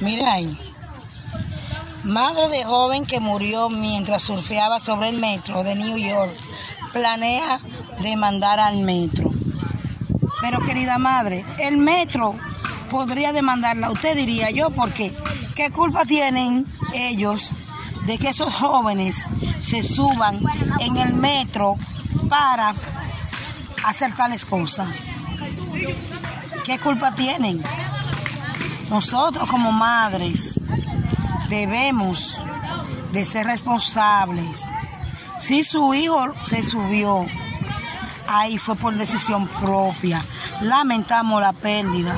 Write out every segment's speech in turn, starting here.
Mira ahí. Madre de joven que murió mientras surfeaba sobre el metro de New York planea demandar al metro. Pero querida madre, el metro podría demandarla, usted diría yo, ¿por qué? ¿Qué culpa tienen ellos de que esos jóvenes se suban en el metro para hacer tales cosas? ¿Qué culpa tienen? Nosotros como madres debemos de ser responsables. Si su hijo se subió, ahí fue por decisión propia. Lamentamos la pérdida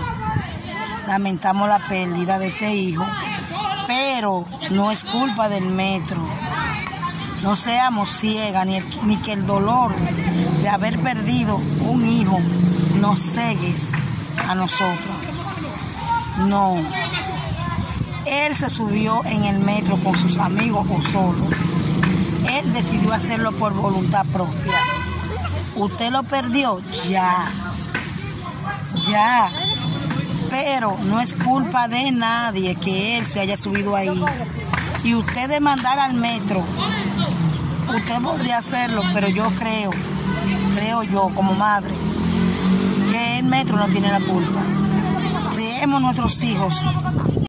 de ese hijo, pero no es culpa del metro. No seamos ciegas, ni que el dolor de haber perdido un hijo nos cegue a nosotros. No. Él se subió en el metro con sus amigos o solo. Él decidió hacerlo por voluntad propia. Usted lo perdió, ya. Pero no es culpa de nadie que él se haya subido ahí. Y usted demandar al metro, usted podría hacerlo, pero yo creo yo como madre, que el metro no tiene la culpa. Criemos nuestros hijos